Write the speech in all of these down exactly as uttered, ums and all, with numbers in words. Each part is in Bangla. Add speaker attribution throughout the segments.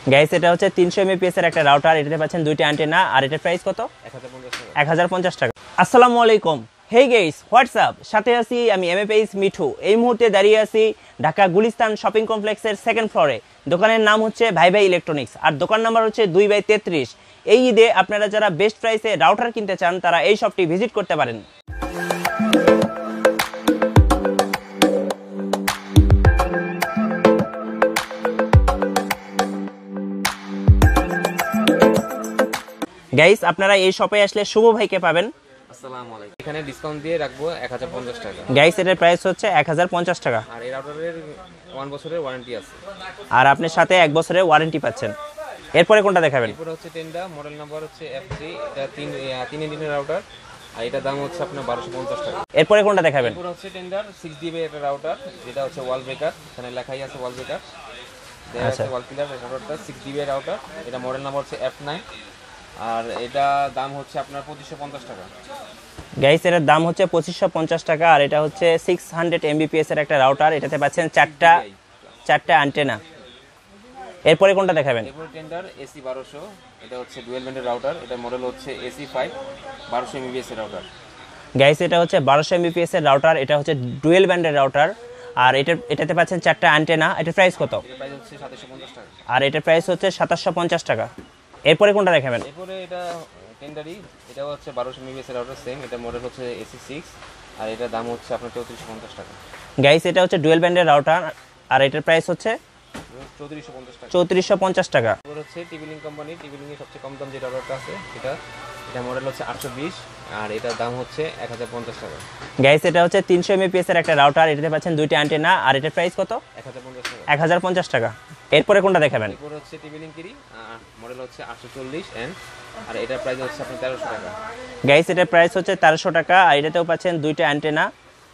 Speaker 1: গাইস এটা হচ্ছে তিনশো এমবিপিএস এর একটা রাউটার, এটাতে পাচ্ছেন দুইটা অ্যান্টেনা, আর এটার প্রাইস কত? এক হাজার পঞ্চাশ টাকা। আসসালামু আলাইকুম, হেই গাইস, হোয়াটসঅ্যাপ, সাথে আছি আমি এমএপএইচ মিঠু। এই মুহূর্তে দাঁড়িয়ে আছি ঢাকা গুলিস্তান শপিং কমপ্লেক্সের সেকেন্ড ফ্লোরে। দোকানের নাম হচ্ছে ভাই ভাই ইলেকট্রনিক্স, আর দোকান নাম্বার হচ্ছে দুই বাই তেত্রিশ। এই ঈদে আপনারা যারা বেস্ট প্রাইসে রাউটার কিনতে চান তারা এই শপটি ভিজিট করতে পারেন। গাইস আপনারা এই শপে আসলে শুভ ভাইকে পাবেন।
Speaker 2: আসসালামু আলাইকুম। এখানে ডিসকাউন্ট দিয়ে রাখবো এক হাজার পঞ্চাশ টাকা।
Speaker 1: গাইস এটার প্রাইস হচ্ছে এক হাজার পঞ্চাশ টাকা,
Speaker 2: আর এই রাউটারের এক বছরের ওয়ারেন্টি আছে,
Speaker 1: আর আপনার সাথে এক বছরের ওয়ারেন্টি পাচ্ছেন। এরপরে কোনটা দেখাবেন?
Speaker 2: এরপরে হচ্ছে টেন্ডা, মডেল নাম্বার হচ্ছে এফ থ্রি, এটা তিন তিন ইঞ্চিনের রাউটার, আর এটা দাম হচ্ছে আপনার বারোশো পঞ্চাশ টাকা।
Speaker 1: এরপরে কোনটা দেখাবেন?
Speaker 2: এরপরে হচ্ছে টেন্ডার সিক্স ডিবি একটা রাউটার, যেটা হচ্ছে ওয়াল ব্রেকার, এখানে লেখাই আছে ওয়াল ব্রেকার,
Speaker 1: আচ্ছা,
Speaker 2: ওয়াল পিলার রাউটারটা সিক্স ডিবি রাউটার, এটা মডেল নাম্বার হচ্ছে এফ নাইন, আর এটা দাম হচ্ছে আপনার পঁচিশশো পঞ্চাশ টাকা।
Speaker 1: গাইস এর দাম হচ্ছে পঁচিশশো পঞ্চাশ টাকা, আর এটা হচ্ছে সিক্স হান্ড্রেড এমবিপিএস এর একটা রাউটার, এটাতে পাচ্ছেন চারটা চারটা অ্যান্টেনা। এরপরে কোনটা দেখাবেন?
Speaker 2: এরপর টেন্ডার এসি বারোশো, এটা হচ্ছে ডুয়েল ব্যান্ডের রাউটার, এটা মডেল হচ্ছে এসি ফাইভ, বারোশো এমবিপিএস এর রাউটার।
Speaker 1: গাইস এটা হচ্ছে বারোশো এমবিপিএস এর রাউটার, এটা হচ্ছে ডুয়েল ব্যান্ডের রাউটার, আর এটা এটাতে পাচ্ছেন চারটা অ্যান্টেনা। এটার প্রাইস কত?
Speaker 2: এর প্রাইস হচ্ছে সাতাশশো পঞ্চাশ টাকা,
Speaker 1: আর এটার প্রাইস হচ্ছে সাতাশশো পঞ্চাশ টাকা। এরপরে কোনটা দেখাবেন?
Speaker 2: এরপরে এটা টেন্ডারি, এটা হচ্ছে বারোশো এমবিপিএস এর রাউটার, সেম, এটা মডেল হচ্ছে এসি সিক্স, আর এটার দাম হচ্ছে আপনার চৌত্রিশশো পঞ্চাশ টাকা।
Speaker 1: গাইস এটা হচ্ছে ডুয়েল ব্যান্ডের রাউটার, আর এটার প্রাইস হচ্ছে
Speaker 2: চৌত্রিশশো পঞ্চাশ টাকা।
Speaker 1: চৌত্রিশশো পঞ্চাশ টাকা।
Speaker 2: এরপর হচ্ছে টিভিলিং কোম্পানি, টিভিলিংয়ের সবচেয়ে কম দাম যে রাউটারটা আছে এটা, এটা মডেল হচ্ছে আটশো বিশ, আর এটার দাম হচ্ছে এক হাজার পঞ্চাশ টাকা।
Speaker 1: গাইস এটা হচ্ছে তিনশো এমবিপিএস এর একটা রাউটার, এটাতে পাচ্ছেন দুইটা অ্যান্টেনা, আর এটার প্রাইস কত?
Speaker 2: এক হাজার পঞ্চাশ টাকা।
Speaker 1: এক হাজার পঞ্চাশ টাকা। এরপরে কোনটা দেখাবেন?
Speaker 2: এরপর হচ্ছে টিভিলিং কিরি, মডেল হচ্ছে আটশো চল্লিশ এন, আর এটার প্রাইস হচ্ছে আপনার তেরোশো টাকা।
Speaker 1: গাইস এটার প্রাইস হচ্ছে তেরোশো টাকা, আর এটাতেও পাচ্ছেন দুইটা অ্যান্টেনা।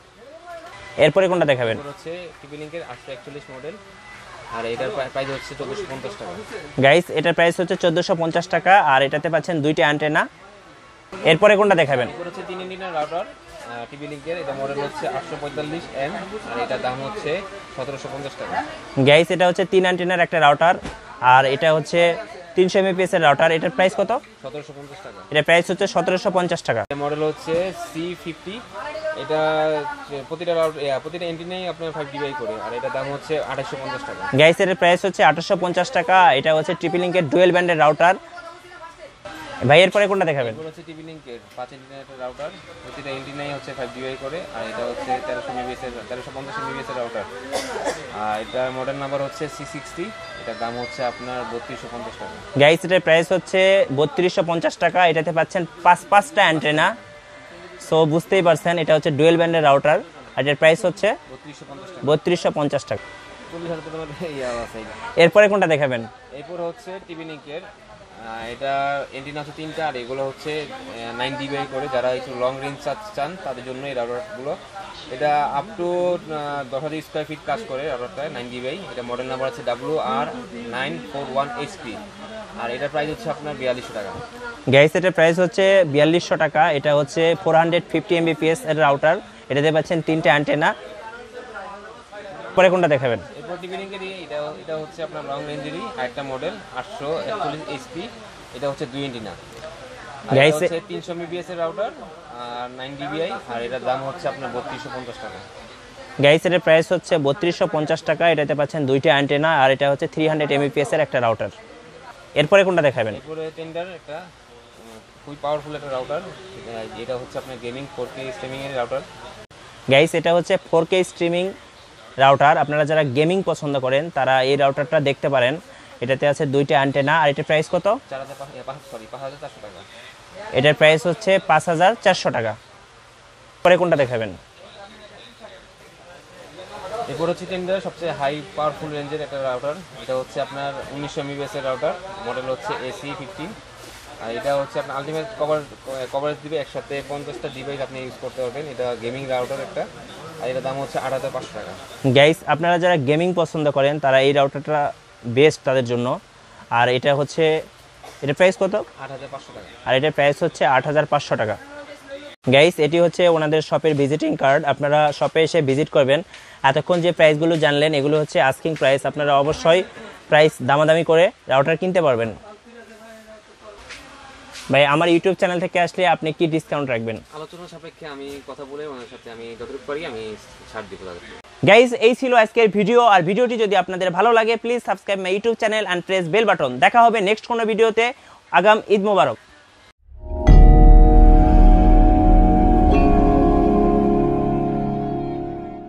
Speaker 1: এরপরে কোনটা দেখাবেন?
Speaker 2: এরপর হচ্ছে টিভিলিংকের আটশো একচল্লিশ মডেল, আর এটার প্রাইস হচ্ছে চোদ্দোশো পঞ্চাশ টাকা।
Speaker 1: গাইস এটার প্রাইস হচ্ছে চোদ্দোশো পঞ্চাশ টাকা, আর এটাতে পাচ্ছেন দুইটা অ্যান্টেনা। এরপরে কোনটা দেখাবেন?
Speaker 2: এরপর হচ্ছে তিন ইঞ্চিনের রাউটার টিভিলিংকের, এটা মডেল হচ্ছে আটশো পঁয়তাল্লিশ এন, আর এটার দাম হচ্ছে সতেরোশো পঞ্চাশ টাকা।
Speaker 1: গাইস এটা হচ্ছে তিন অ্যান্টেনার একটা রাউটার, আর এটা হচ্ছে তিনশো এমবিপিএস এর রাউটার, এটার প্রাইস কত?
Speaker 2: সতেরোশো পঞ্চাশ টাকা।
Speaker 1: এটার প্রাইস হচ্ছে সতেরোশো পঞ্চাশ টাকা।
Speaker 2: মডেল হচ্ছে সি ফিফটি, এটা প্রতিটা রাউটার প্রতিটা এন্টিনাই আপনার ফাইভ ডিবাই করে, আর এটার দাম হচ্ছে আঠাশশো পঞ্চাশ টাকা।
Speaker 1: গাইস এর প্রাইস হচ্ছে আঠাশশো পঞ্চাশ টাকা। এটা হচ্ছে ট্রিপলিংকের ডুয়েল ব্যান্ডের রাউটার। ভাই এরপরে কোনটা দেখাবেন?
Speaker 2: এরপর হচ্ছে টিভিলিংকের পাঁচ ইঞ্চিনের একটা রাউটার, প্রতিটা এন্টিনাই হচ্ছে ফাইভ ডিবাই করে, আর এটা হচ্ছে তেরোশো এমবিপিএস এর তেরোশো পঞ্চাশ এমবিপিএস এর রাউটার, আর এটার মডেল নাম্বার হচ্ছে সি সিক্সটি, এটার দাম হচ্ছে আপনার বত্রিশশো পঞ্চাশ টাকা।
Speaker 1: গাইস এটার প্রাইস হচ্ছে বত্রিশশো পঞ্চাশ টাকা। এটাতে পাচ্ছেন পাঁচ পাঁচটা অ্যান্টেনা, সো বুঝতেই পারছেন এটা হচ্ছে ডুয়েল ব্যান্ডের রাউটার, আর এটার প্রাইস হচ্ছে
Speaker 2: বত্রিশশো পঞ্চাশ টাকা।
Speaker 1: বত্রিশশো পঞ্চাশ টাকা।
Speaker 2: চল্লিশ হাজার টাকা ইয়া আছে।
Speaker 1: এরপরে কোনটা দেখাবেন?
Speaker 2: এরপর হচ্ছে টিভিলিংকের, এটা এন্টিনা হচ্ছে তিনটা, আর এগুলো হচ্ছে নাইন ডিবিআই করে, যারা একটু লং রেঞ্জ চান তাদের জন্য এই রাউটারগুলো। এটা আপ টু দশ হাজার স্কোয়ার ফিট কাজ করে রাউটারটা, নাইন ডিবিআই, এটা মডেল নাম্বার আছে W R nine four one HP, আর এটার প্রাইস হচ্ছে আপনার বিয়াল্লিশশো টাকা।
Speaker 1: গাইস এটার প্রাইস হচ্ছে বিয়াল্লিশশো টাকা। এটা হচ্ছে ফোর হান্ড্রেড ফিফটি এমবিপিএস এর রাউটার, এটাতে পাচ্ছেন তিনটা অ্যান্টেনা। পরে কোনটা দেখাবেন?
Speaker 2: এরপর টিভিলিংকের এটা এটা হচ্ছে আপনার লং রেঞ্জেরই আরেকটা মডেল আটশো একচল্লিশ এইচপি, এটা হচ্ছে দুই এন্টিনা, গাইস হচ্ছে তিনশো এমবিপিএস এর রাউটার আর নাইন ডিবিআই, আর এটার দাম হচ্ছে আপনার বত্রিশশো পঞ্চাশ টাকা।
Speaker 1: গাইস এর প্রাইস হচ্ছে বত্রিশশো পঞ্চাশ টাকা। এটাতে পাচ্ছেন দুইটা অ্যান্টেনা, আর এটা হচ্ছে থ্রি হান্ড্রেড এমবিপিএস এর একটা রাউটার। এরপরে কোনটা দেখাবেন?
Speaker 2: এরপরে টেন্ডার একটা খুবই পাওয়ারফুল একটা রাউটার, এটা হচ্ছে আপনার গেমিং ফোর কে স্ট্রিমিং এর রাউটার।
Speaker 1: গাইস এটা হচ্ছে ফোর কে স্ট্রিমিং রাউটার। আপনারা যারা গেমিং পছন্দ করেন তারা এই রাউটারটা দেখতে পারেন। এটাতে আছে দুইটা অ্যান্টেনা, আর এটার প্রাইস কত?
Speaker 2: চার হাজার সরি পাঁচ হাজার চারশো টাকা।
Speaker 1: এটার প্রাইস হচ্ছে পাঁচ হাজার চারশো টাকা। পরে কোনটা দেখাবেন?
Speaker 2: এরপর হচ্ছে টেন্ডার সবচেয়ে হাই পাওয়ারফুল রেঞ্জের একটা রাউটার, এটা হচ্ছে আপনার উনিশশো এমবিপিএস এর রাউটার, মডেল হচ্ছে এসি ফিফটিন, আর এটা হচ্ছে আপনার আলটিমেট কভার কভারেজ দিবে, একসাথে পঞ্চাশটা ডিভাইস আপনি ইউজ করতে পারবেন। এটা গেমিং রাউটার একটা, আর এটার দাম হচ্ছে আট হাজার পাঁচশো টাকা।
Speaker 1: গাইস আপনারা যারা গেমিং পছন্দ করেন তারা এই রাউটারটা বেস্ট তাদের জন্য। আর এটা হচ্ছে এটার প্রাইস কত?
Speaker 2: আট হাজার পাঁচশো টাকা।
Speaker 1: আর এটার প্রাইস হচ্ছে আট হাজার পাঁচশো টাকা। গাইস এটি হচ্ছে ওনাদের শপের ভিজিটিং কার্ড, আপনারা শপে এসে ভিজিট করবেন। এতক্ষণ যে প্রাইসগুলো জানলেন এগুলো হচ্ছে আস্কিং প্রাইস, আপনারা অবশ্যই প্রাইস দামাদামি করে রাউটার কিনতে পারবেন। ভাই আমার ইউটিউব চ্যানেল থেকে আসলে আপনি কি ডিসকাউন্ট রাখবেন?
Speaker 2: আলোচনা সাপেক্ষে আমি কথা বলে ওনার সাথে আমি যতটুকু পারি আমি ছাড় দিব তাদেরকে।
Speaker 1: গাইজ এই ছিল আজকের ভিডিও, আর ভিডিওটি যদি আপনাদের ভালো লাগে please subscribe my YouTube channel and press bell button. দেখা হবে নেক্সট কোনো ভিডিওতে। আগাম ঈদ মোবারক।